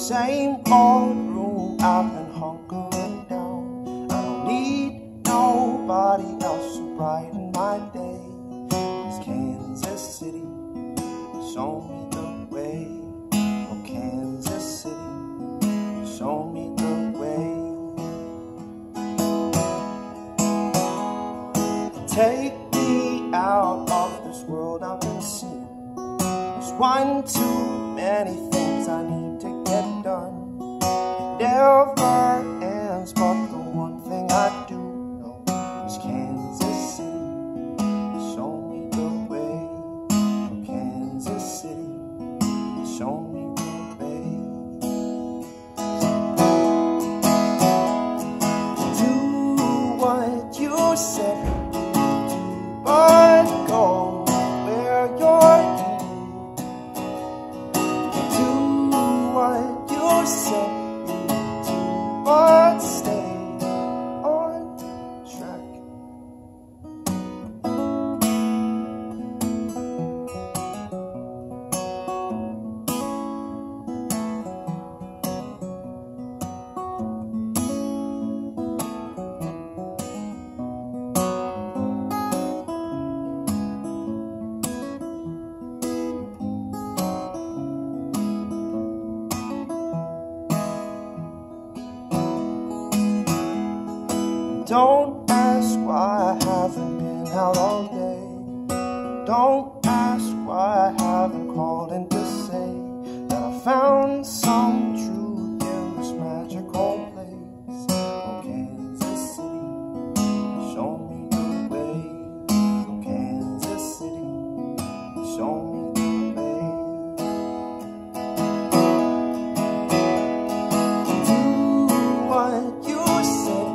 same old room I've been hunkering down. I don't need nobody else to brighten my day. It's Kansas City, show me the way. Oh, Kansas City, show me the way. Take me out of this world I've been seeing. There's one too many things I need to get done. It never ends, but the one thing I do know is Kansas City, show me the way. Kansas City, show me the way. Do what you said, but go where you're needed. Do what you said you do, but stay on track. Don't ask why I haven't been out all day. Don't ask why I haven't called in to say that I found some truth in this magical place. Oh, Kansas City, show me the way. Oh, Kansas City, show me the way. Do what you said,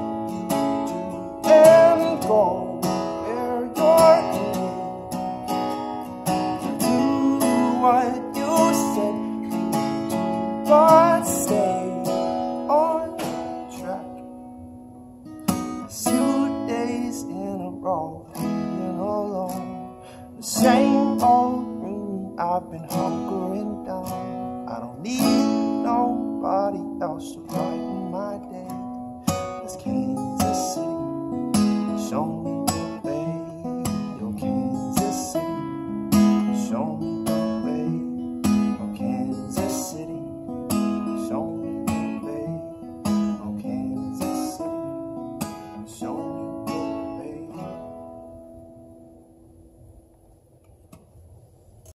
go where you're needed. Do what you said you do, but stay on track. 2 days in a row being alone, the same old room I've been hunkering down. I don't need